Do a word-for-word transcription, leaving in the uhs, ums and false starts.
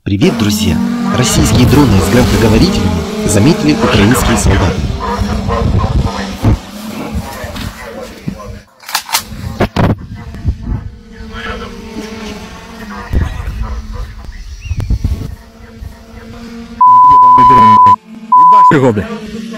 Привет, друзья! Российские дроны с громкоговорителями заметили украинские солдаты. Ебаный дрон, блядь. Ебашь его, блядь.